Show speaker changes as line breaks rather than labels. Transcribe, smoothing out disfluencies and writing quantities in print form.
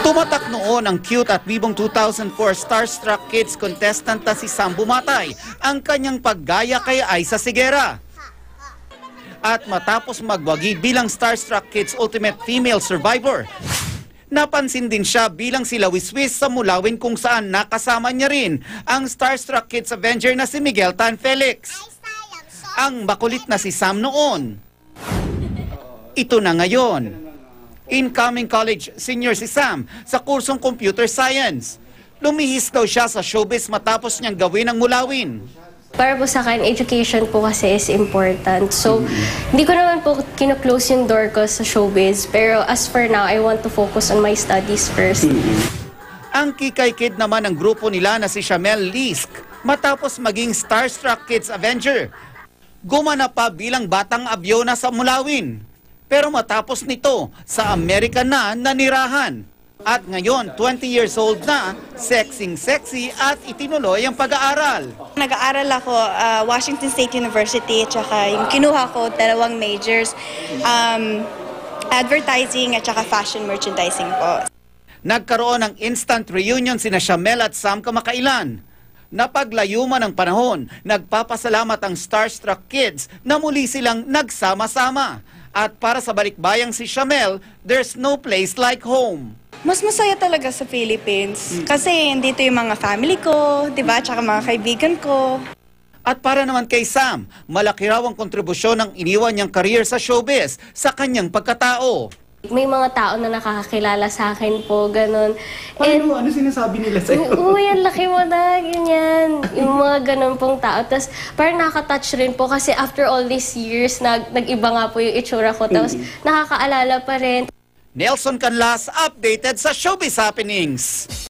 Tumatak noon ang cute at bibong 2004 Starstruck Kids contestant na si Sam Bumatay, ang kanyang paggaya kay Aiza Sigera. At matapos magwagi bilang Starstruck Kids Ultimate Female Survivor, napansin din siya bilang si Lawiswis sa Mulawin kung saan nakasama niya rin ang Starstruck Kids Avenger na si Miguel Tan Felix. Ang makulit na si Sam noon. Ito na ngayon. Incoming college senior si Sam sa kursong Computer Science. Lumihis daw siya sa showbiz matapos niyang gawin ang Mulawin.
Para po sa akin, education po kasi is important. So, hindi ko naman po kino-close yung door ko sa showbiz. Pero as for now, I want to focus on my studies first.
Ang Kikay Kid naman ng grupo nila na si Shamel Lisk matapos maging Starstruck Kids Avenger. Gumanap pa bilang batang abyona sa Mulawin. Pero matapos nito, sa Amerika na nanirahan. At ngayon, 20 years old na, sexy at itinuloy ang pag-aaral.
Nag-aaral ako Washington State University at saka yung kinuha ko 2 majors, advertising at saka fashion merchandising po.
Nagkaroon ng instant reunion sina Shamel at Sam kamakailan. Napaglayo man ang panahon, nagpapasalamat ang Starstruck Kids na muli silang nagsama-sama. At para sa balikbayang si Shamel, there's no place like home.
Mas masaya talaga sa Philippines kasi dito yung mga family ko, di ba, tsaka mga kaibigan ko.
At para naman kay Sam, malaki raw ang kontribusyon ng iniwan niyang career sa showbiz sa kanyang pagkatao.
May mga tao na nakakakilala sa akin po, ganun.
Ano sinasabi nila sa'yo?
Uy, ang laki mo na, ganyan. Yung mga ganun pong tao. Tapos parang nakaka-touch rin po kasi after all these years, nag-iba nga po yung itsura ko. Tapos nakakaalala pa rin.
Nelson Canlas, updated sa Showbiz Happenings.